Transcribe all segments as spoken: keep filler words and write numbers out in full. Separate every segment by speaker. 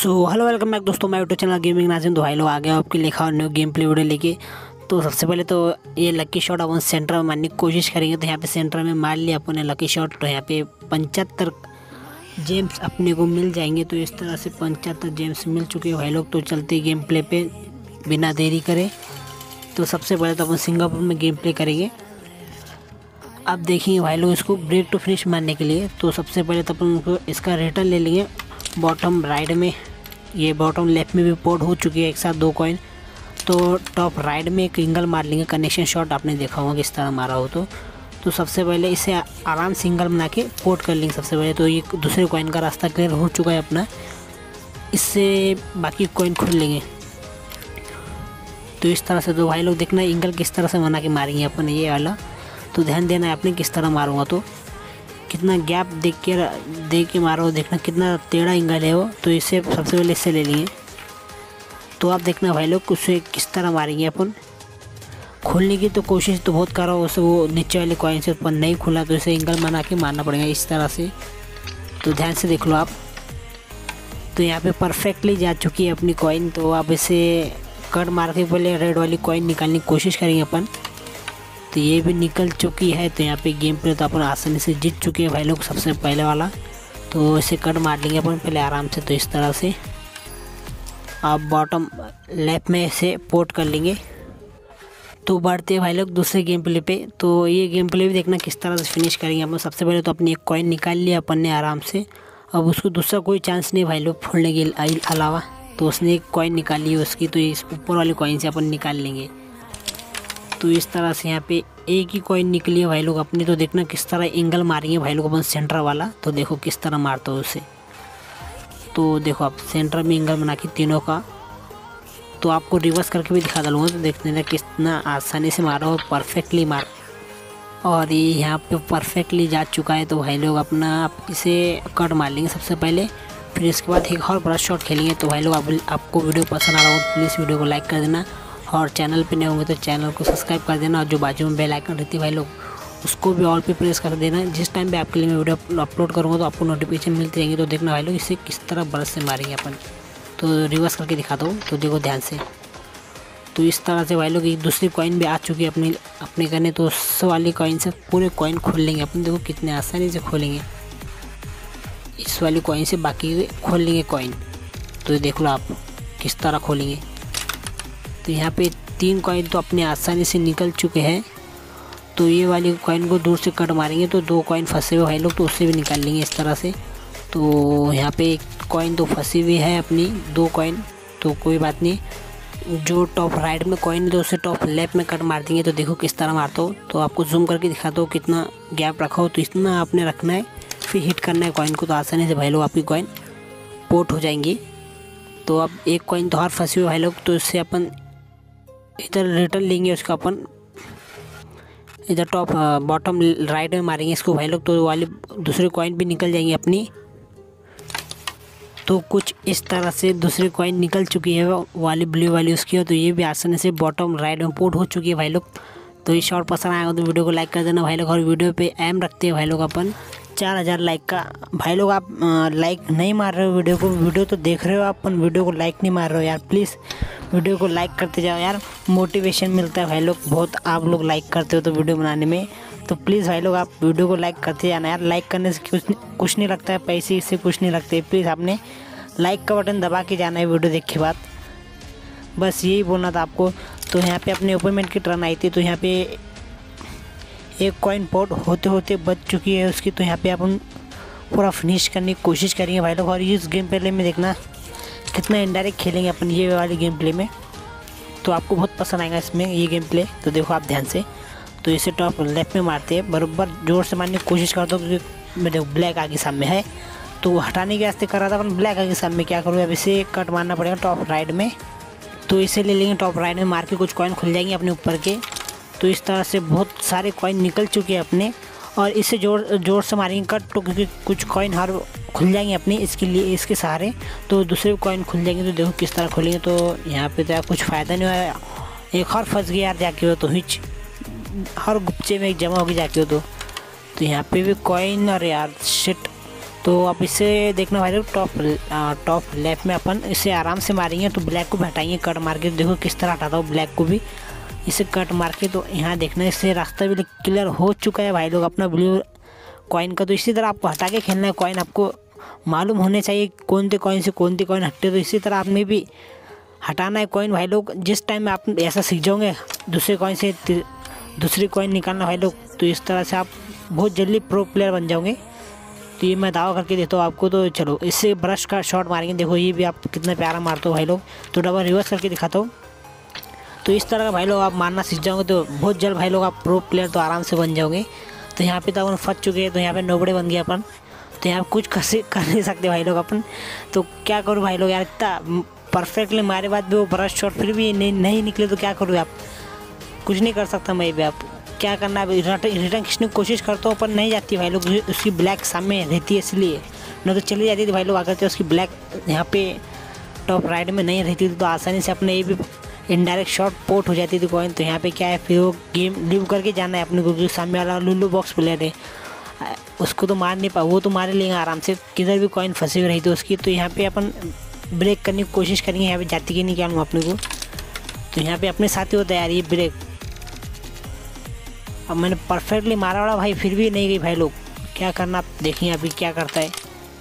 Speaker 1: So hello welcome back दोस्तों, मैं YouTube channel gaming Nazim. तो भाई लोग आ गए आपके लिखा और न्यू गेम प्ले वीडियो लेके। तो सबसे पहले तो ये लकी शॉट अपन सेंटर में मारने की कोशिश करेंगे। तो यहाँ पे सेंटर में मार लिया अपन ने लकी शॉट। तो यहाँ पे पंचहत्तर जेम्स अपने को मिल जाएंगे। तो इस तरह से पंचहत्तर जेम्स मिल चुके हैं भाई लोग। तो चलते गेम प्ले पे बिना देरी करे। तो सबसे पहले तो अपन सिंगापुर में गेम प्ले करेंगे। अब देखिए भाई लोग, इसको ब्रेक टू फिनिश मारने के लिए तो सबसे पहले तो अपन उनको इसका रिटर्न ले लेंगे। बॉटम राइट में, ये बॉटम लेफ्ट में भी पोर्ट हो चुकी है एक साथ दो कॉइन। तो टॉप राइट में एक सिंगल मार लेंगे। कनेक्शन शॉट आपने देखा होगा किस तरह मारा हो। तो तो सबसे पहले इसे आराम सिंगल बना के पोर्ट कर लेंगे सबसे पहले। तो ये दूसरे कॉइन का रास्ता क्लियर हो चुका है अपना। इससे बाकी कॉइन खोल लेंगे। तो इस तरह से तो भाई लोग देखना एंगल किस तरह से बना के मारेंगे अपन ये वाला। तो ध्यान देना है आपने किस तरह मारूंगा। तो कितना गैप देख के देख के मारो, देखना कितना टेढ़ा एंगल है वो। तो इसे सबसे पहले इससे ले लेंगे। तो आप देखना भाई लोग उसे किस तरह मारेंगे अपन। खोलने की तो कोशिश तो बहुत कर रहा हूँ, उसे वो नीचे वाले कॉइन से अपन नहीं खुला। तो इसे एंगल बना के मारना पड़ेगा इस तरह से। तो ध्यान से देख लो आप। तो यहाँ पे परफेक्टली जा चुकी है अपनी कॉइन। तो आप इसे कट मार के पहले रेड वाली कॉइन निकालने की कोशिश करेंगे अपन। तो ये भी निकल चुकी है। तो यहाँ पे गेम प्ले तो अपन आसानी से जीत चुके हैं भाई लोग सबसे पहले वाला। तो इसे कट मार लेंगे अपन पहले आराम से। तो इस तरह से आप बॉटम लेफ्ट में से पोर्ट कर लेंगे। तो बढ़ते हैं भाई लोग दूसरे गेम प्ले पे। तो ये गेम प्ले भी देखना किस तरह से फिनिश करेंगे अपन। सबसे पहले तो अपनी एक कॉइन निकाल लिया अपन ने आराम से। अब उसको दूसरा कोई चांस नहीं भाई लोग फोड़ने के अलावा। तो उसने एक कॉइन निकाल ली उसकी। तो इस ऊपर वाली कॉइन से अपन निकाल लेंगे। तो इस तरह से यहाँ पे एक ही कॉइन निकली है भाई लोग अपनी। तो देखना किस तरह एंगल मारेंगे भाई लोग अपन सेंटर वाला। तो देखो किस तरह मारता हो उसे। तो देखो आप सेंटर में एंगल बना के तीनों का। तो आपको रिवर्स करके भी दिखा दूँगा। तो देखने ना कितना आसानी से मारा हो, परफेक्टली मार। और ये यहाँ पे परफेक्टली जा चुका है। तो भाई लोग अपना आप इसे कट मार लेंगे सबसे पहले। फिर इसके बाद एक और बड़ा शॉट खेलेंगे। तो भाई लोग आप, आपको वीडियो पसंद आ रहा हो तो प्लीज़ वीडियो को लाइक कर देना। और चैनल पे नए होंगे तो चैनल को सब्सक्राइब कर देना। और जो बाजू में बेल आइकन रहती है भाई लोग उसको भी ऑल पे प्रेस कर देना। जिस टाइम पे आपके लिए मैं वीडियो अपलोड करूँगा तो आपको नोटिफिकेशन मिलती रहेंगी। तो देखना भाई लोग इसे किस तरह बरस से मारेंगे अपन। तो रिवर्स करके दिखाता हूँ। तो देखो ध्यान से। तो इस तरह से भाई लोग एक दूसरी कॉइन भी आ चुकी है अपनी अपने करने। तो उस वाली कॉइन से पूरे कॉइन खोल लेंगे अपन। देखो कितने आसानी से खोलेंगे। इस वाली कॉइन से बाकी खोल लेंगे कॉइन। तो देख लो आप किस तरह खोलेंगे। तो यहाँ पे तीन कॉइन तो अपने आसानी से निकल चुके हैं। तो ये वाली कॉइन को दूर से कट मारेंगे तो दो कॉइन फंसे हुए भाई लोग। तो उससे भी निकाल लेंगे इस तरह से। तो यहाँ पे एक कॉइन तो फंसी हुई है अपनी, दो कॉइन। तो कोई बात नहीं, जो टॉप राइट में कॉइन है तो उसे टॉप लेफ्ट में कट मार देंगे। तो देखो किस तरह मारता हो। तो आपको जूम करके दिखाता हूँ कितना गैप रखा हो। तो इतना आपने रखना है, फिर हिट करना है कॉइन को। तो आसानी से भाई लोग आपकी कॉइन पोर्ट हो जाएंगी। तो अब एक कॉइन तो और फंसी हुई भाई लोग। तो इससे अपन इधर रिटर्न लेंगे उसका अपन। इधर टॉप बॉटम राइट में मारेंगे इसको भाई लोग। तो वाली दूसरी कॉइन भी निकल जाएंगी अपनी। तो कुछ इस तरह से दूसरी कॉइन निकल चुकी है वाली ब्लू वाली उसकी। तो ये भी आसानी से बॉटम राइट में पोर्ट हो चुकी है भाई लोग। तो ये शॉर्ट पसंद आएगा तो वीडियो को लाइक कर देना भाई लोग। और वीडियो पे एम रखते हैं भाई लोग अपन चार हज़ार लाइक का। भाई लोग आप लाइक नहीं मार रहे हो वीडियो को। वीडियो तो देख रहे हो आप, अपन वीडियो को लाइक नहीं मार रहे हो यार। प्लीज़ वीडियो को लाइक करते जाओ यार, मोटिवेशन मिलता है भाई लोग बहुत। आप लोग लाइक करते हो तो वीडियो बनाने में। तो प्लीज़ भाई लोग आप वीडियो को लाइक करते जाना यार। लाइक करने से कुछ कुछ नहीं लगता है, पैसे इससे कुछ नहीं लगते। प्लीज़ आपने लाइक का बटन दबा के जाना है वीडियो देख के बाद। बस यही बोलना था आपको। तो यहाँ पे अपने ओपोनेंट की टर्न आई थी। तो यहाँ पे एक कॉइन पोर्ट होते होते बच चुकी है उसकी। तो यहाँ पे अपन पूरा फिनिश करने की कोशिश करेंगे भाई लोग। और इस गेम प्ले में देखना कितना इनडायरेक्ट खेलेंगे अपन ये वाली गेम प्ले में। तो आपको बहुत पसंद आएगा इसमें ये गेम प्ले। तो देखो आप ध्यान से। तो इसे टॉप लेफ्ट में मारते हैं, बराबर जोर से मारने की कोशिश करता हूँ क्योंकि मेरे ब्लैक आगे सामने है। तो हटाने के रास्ते कर रहा था अपन ब्लैक आगे सामने। क्या करूँ अब, इसे कट मारना पड़ेगा टॉप राइट में। तो इसे ले लेंगे टॉप राइट में मार के कुछ कॉइन खुल जाएंगे अपने ऊपर के। तो इस तरह से बहुत सारे कॉइन निकल चुके हैं अपने। और इससे जोर जोर से मारेंगे कट तो क्योंकि कुछ कॉइन हर खुल जाएंगे अपने इसके लिए इसके सहारे। तो दूसरे कॉइन खुल जाएंगे। तो देखो किस तरह खुलेंगे। तो यहाँ पे तो यार कुछ फ़ायदा नहीं हुआ। एक और फंस गया यार जाके हो। तो हिच हर गुप्चे में एक जमा होगी जाके हो। तो तो यहाँ पे भी कॉइन और यार शिट तो आप इससे देखना भाई लोग टॉप टॉप लेफ्ट में अपन इसे आराम से मारेंगे तो ब्लैक को भी हटाएंगे कट मार के। देखो किस तरह हटाता हूँ ब्लैक को भी इसे कट मार के। तो यहाँ देखना इससे रास्ता भी क्लियर हो चुका है भाई लोग अपना ब्लू कॉइन का। तो इसी तरह आपको हटा के खेलना है कॉइन, आपको मालूम होने चाहिए कौन से कॉइन से कौन सी कॉइन हटते। तो इसी तरह आपने भी हटाना है कॉइन भाई लोग। जिस टाइम में आप ऐसा सीख जाओगे दूसरे कॉइन से दूसरी कॉइन निकालना भाई लोग, तो इस तरह से आप बहुत जल्दी प्रो प्लेयर बन जाओगे। तो ये मैं दावा करके देता हूँ आपको। तो चलो इससे ब्रश का शॉट मारेंगे। देखो ये भी आप कितना प्यारा मारते हो भाई लोग। तो डबल रिवर्स करके दिखाता हूँ। तो इस तरह का भाई लोग आप मारना सीख जाओगे तो बहुत जल्द भाई लोग आप प्रो प्लेयर तो आराम से बन जाओगे। तो यहाँ पे तो अपन फंस चुके हैं, तो यहाँ पे नोबड़े बन गए अपन। तो यहाँ कुछ कर कर नहीं सकते भाई लोग अपन। तो क्या करूँ भाई लोग यार, इतना परफेक्टली मारे बाद भी वो ब्रश शॉट फिर भी नहीं, नहीं निकले तो क्या करूँ आप, कुछ नहीं कर सकता मैं भी। आप क्या करना है, रिटर्न खींचने की कोशिश करता हूँ पर नहीं जाती भाई लोग, उसकी ब्लैक सामने रहती है इसलिए, न तो चली जाती थी भाई लोग। अगर तो उसकी ब्लैक यहाँ पे टॉप राइट में नहीं रहती थी तो आसानी से अपने ये भी इनडायरेक्ट शॉट पोर्ट हो जाती थी कॉइन। तो यहाँ पे क्या है, फिर वो गेम लीव करके जाना है अपने को, क्योंकि सामने वाला लुल्लू बॉक्स प्लेयर है, उसको तो मार नहीं पा, वो तो मार लेंगे आराम से, किधर भी कॉइन फंसी हुई रही थी उसकी। तो यहाँ पे अपन ब्रेक करने की कोशिश करेंगे, यहाँ पे जाती की नहीं क्या अपने को। तो यहाँ पे अपने साथ ही होता है यार ये ब्रेक। अब मैंने परफेक्टली मारा वाला भाई फिर भी नहीं गई भाई लोग, क्या करना आप देखेंगे अभी क्या करता है।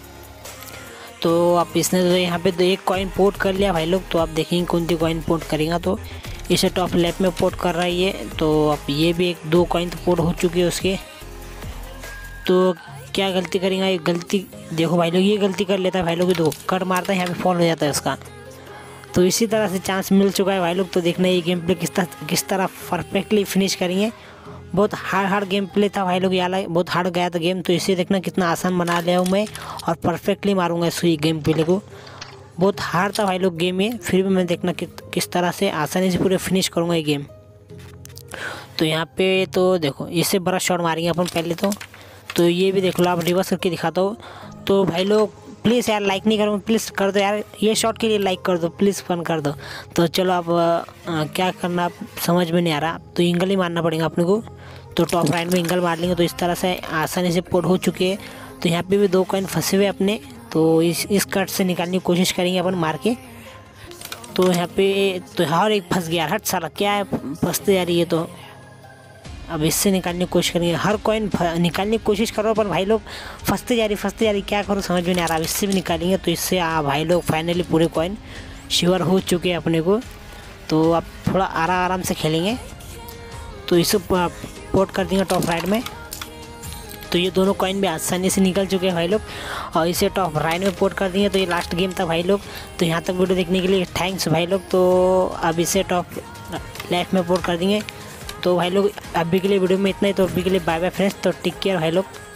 Speaker 1: तो आप इसने तो यहाँ पे तो एक कॉइन पोर्ट कर लिया भाई लोग। तो आप देखेंगे कौन सी कॉइन पोर्ट करेगा। तो इसे टॉप लेफ्ट में पोर्ट कर रहा है ये। तो आप ये भी एक दो कॉइन तो पोर्ट हो चुकी है उसके। तो क्या गलती करेंगे, ये गलती देखो भाई लोग, ये गलती कर लेता है भाई लोग, तो कट मारता है यहाँ पे फॉल हो जाता है उसका। तो इसी तरह से चांस मिल चुका है भाई लोग। तो देखना ये गेम प्ले किस तरह किस तरह परफेक्टली फिनिश करेंगे। बहुत हार्ड हार्ड गेम प्ले था भाई लोग, यार बहुत हार्ड गया था गेम। तो इसे देखना कितना आसान बना लिया हूँ मैं और परफेक्टली मारूंगा इस गेम प्ले को। बहुत हार्ड था भाई लोग गेम ये, फिर भी मैं देखना कि, किस तरह से आसानी से पूरे फिनिश करूँगा ये गेम। तो यहाँ पे तो देखो इससे बड़ा शॉट मारेंगे अपन पहले तो। तो ये भी देख लो, आप रिवर्स करके दिखाता हूँ। तो भाई लोग प्लीज़ यार लाइक नहीं करूँगा, प्लीज़ कर दो यार, ये शॉट के लिए लाइक कर दो प्लीज़, फन कर दो। तो चलो अब आ, क्या करना आप समझ में नहीं आ रहा, तो इंगल ही मारना पड़ेगा अपने को। तो टॉप राइट में इंगल मार लेंगे तो इस तरह से आसानी से पोर्ट हो चुके हैं। तो यहाँ पे भी दो कॉइन फंसे हुए अपने, तो इस इस कट से निकालने की कोशिश करेंगे अपन मार के। तो यहाँ पे तो हर एक फंस गया, हट साला क्या है फंसते जा रही है। तो अब इससे निकालने की कोशिश करेंगे, हर कॉइन निकालने की कोशिश करो पर भाई लोग फंसते जा रही फंसते जा रही क्या करो समझ में नहीं आ रहा। अब इससे भी निकालेंगे तो इससे आ भाई लोग फाइनली पूरे कॉइन श्योर हो चुके हैं अपने को। तो अब थोड़ा आराम आराम से खेलेंगे। तो इसे पोर्ट कर देंगे टॉप राइट में। तो ये दोनों कॉइन भी आसानी से निकल चुके हैं भाई लोग और इसे टॉप राइट में पोर्ट कर देंगे। तो ये लास्ट गेम था भाई लोग। तो यहाँ तक वीडियो देखने के लिए थैंक्स भाई लोग। तो अब इसे टॉप लेफ्ट में पोर्ट कर देंगे। तो भाई लोग अभी के लिए वीडियो में इतना ही। तो अभी के लिए बाय बाय फ्रेंड्स। तो टेक केयर भाई लोग।